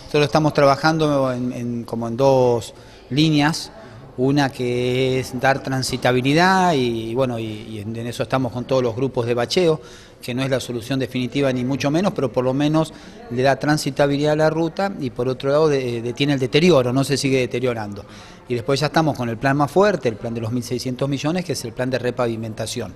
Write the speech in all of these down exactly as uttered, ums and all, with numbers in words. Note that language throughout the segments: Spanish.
Nosotros estamos trabajando en, en, como en dos líneas, una que es dar transitabilidad y, y bueno, y, y en eso estamos con todos los grupos de bacheo, que no es la solución definitiva ni mucho menos, pero por lo menos le da transitabilidad a la ruta y por otro lado de, detiene el deterioro, no se sigue deteriorando. Y después ya estamos con el plan más fuerte, el plan de los mil seiscientos millones, que es el plan de repavimentación.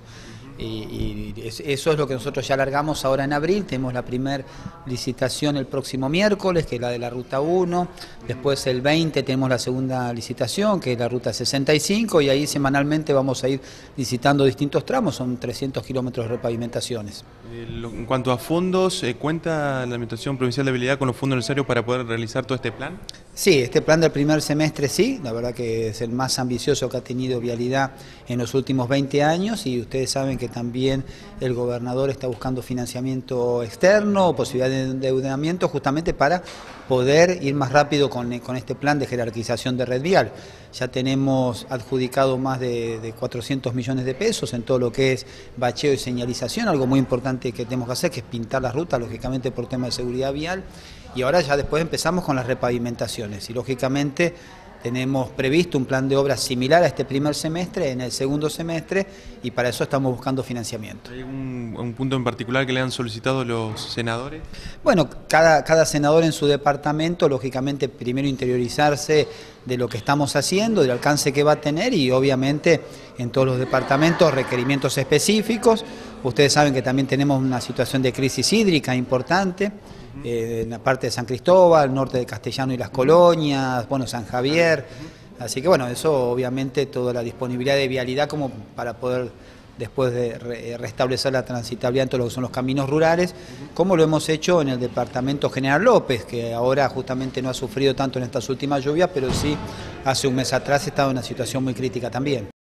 Y, y eso es lo que nosotros ya largamos ahora en abril. Tenemos la primera licitación el próximo miércoles, que es la de la ruta uno, después el veinte tenemos la segunda licitación, que es la ruta sesenta y cinco, y ahí semanalmente vamos a ir licitando distintos tramos, son trescientos kilómetros de repavimentaciones. En cuanto a fondos, ¿cuenta la Administración Provincial de Vialidad con los fondos necesarios para poder realizar todo este plan? Sí, este plan del primer semestre sí, la verdad que es el más ambicioso que ha tenido Vialidad en los últimos veinte años, y ustedes saben que también el gobernador está buscando financiamiento externo, posibilidad de endeudamiento, justamente para poder ir más rápido con, con este plan de jerarquización de red vial. Ya tenemos adjudicado más de, de cuatrocientos millones de pesos en todo lo que es bacheo y señalización, algo muy importante que tenemos que hacer, que es pintar las rutas, lógicamente por tema de seguridad vial, y ahora ya después empezamos con las repavimentaciones, y lógicamente tenemos previsto un plan de obras similar a este primer semestre, en el segundo semestre, y para eso estamos buscando financiamiento. ¿Hay un, un punto en particular que le han solicitado los senadores? Bueno, cada, cada senador en su departamento, lógicamente, primero interiorizarse de lo que estamos haciendo, del alcance que va a tener, y obviamente en todos los departamentos requerimientos específicos. Ustedes saben que también tenemos una situación de crisis hídrica importante, eh, en la parte de San Cristóbal, norte de Castellano y las Colonias, bueno, San Javier. Así que bueno, eso obviamente toda la disponibilidad de vialidad como para poder después de re restablecer la transitabilidad en todo lo que son los caminos rurales, como lo hemos hecho en el departamento General López, que ahora justamente no ha sufrido tanto en estas últimas lluvias, pero sí hace un mes atrás estaba en una situación muy crítica también.